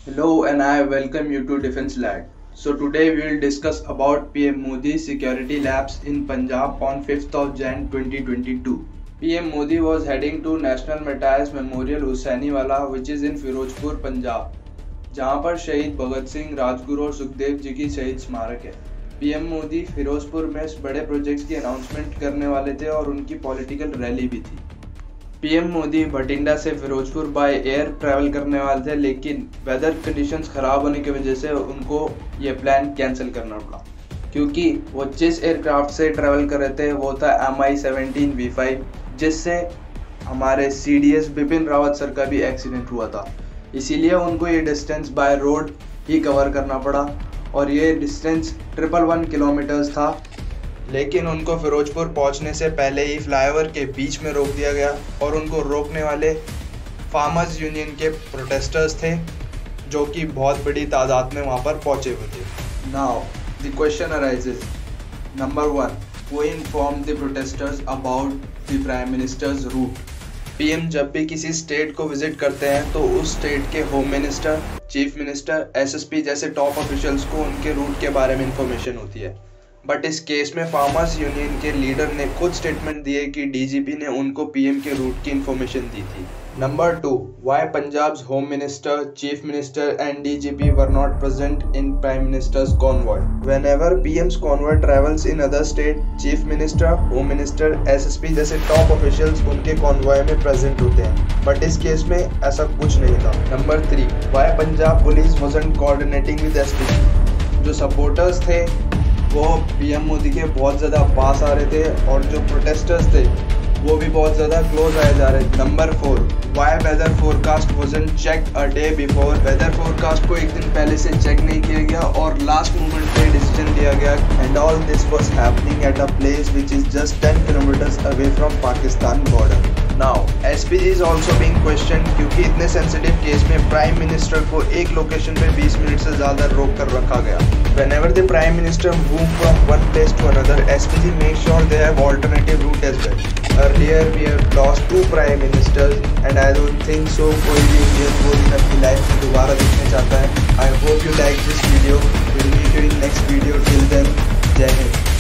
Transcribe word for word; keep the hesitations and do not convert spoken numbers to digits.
Hello and I welcome you to Defense Lab. So today we will discuss about P M Modi's security lapse in Punjab on fifth of January twenty twenty-two. P M Modi was heading to National Martyrs Memorial Husainiwala which is in Firozpur, Punjab, जहां पर शहीद भगत सिंह, राजगुरु और सुखदेव जी की शहीद स्मारक है। PM Modi Firozpur में बड़े प्रोजेक्ट्स की अनाउंसमेंट करने वाले थे और उनकी पॉलिटिकल रैली भी थी। पीएम मोदी भटिंडा से फिरोजपुर बाय एयर ट्रैवल करने वाले थे, लेकिन वेदर कंडीशंस खराब होने की वजह से उनको ये प्लान कैंसिल करना पड़ा, क्योंकि वो जिस एयरक्राफ्ट से ट्रैवल कर रहे थे वो था M I seventeen V five, जिससे हमारे C D S Bipin Rawat sir का भी एक्सीडेंट हुआ था। इसीलिए उनको ये डिस्टेंस बाय रोड ही कवर करना पड़ा और ये डिस्टेंस ट्रिपल वन किलोमीटर्स था। लेकिन उनको फिरोजपुर पहुंचने से पहले ही फ्लाईओवर के बीच में रोक दिया गया और उनको रोकने वाले फार्मर्स यूनियन के प्रोटेस्टर्स थे, जो कि बहुत बड़ी तादाद में वहां पर पहुंचे हुए थे। Now the question arises, number one, who informed the protesters about the prime minister's route. PM जब भी किसी स्टेट को विजिट करते हैं तो उस स्टेट के home minister, chief minister, SSP जैसे टॉप ऑफिशियल्स को उनके रूट के बारे में इंफॉर्मेशन होती है। बट इस केस में फार्मर्स यूनियन के लीडर ने खुद स्टेटमेंट दिए कि डीजीपी ने उनको पीएम के रूट की इंफॉर्मेशन दी थी। Number two, why Punjab's home minister, chief minister and DGP were not present in prime minister's convoy. Whenever PM's convoy travels in other state, chief minister, home minister, SSP जैसे top officials उनके convoy में present होते हैं, but इस case में ऐसा कुछ नहीं था। Number three, why Punjab police wasn't coordinating with SP. जो सपोर्टर्स थे वो पीएम मोदी के बहुत ज़्यादा पास आ रहे थे और जो प्रोटेस्टर्स थे वो भी बहुत ज़्यादा क्लोज आए जा रहे थे। Number four, why weather forecast wasn't check a day before. Weather forecast को एक दिन पहले से चेक नहीं किया गया और लास्ट मोमेंट पे डिसीजन लिया गया। And all this was happening at a place which is just ten kilometers away from Pakistan border. Now SPG is also being question, क्योंकि इतने सेंसिटिव केस में प्राइम मिनिस्टर को एक लोकेशन पे बीस मिनट से ज़्यादा रोक कर रखा गया। Whenever the Prime Minister move from one place to another, S P G make sure they have alternative route as well. Earlier we have lost two Prime Ministers and I don't think so कोई भी Indian को इन अपनी life में दोबारा देखना चाहता है। I hope you like this video. We'll meet you in next video. Till then, जय हिंद।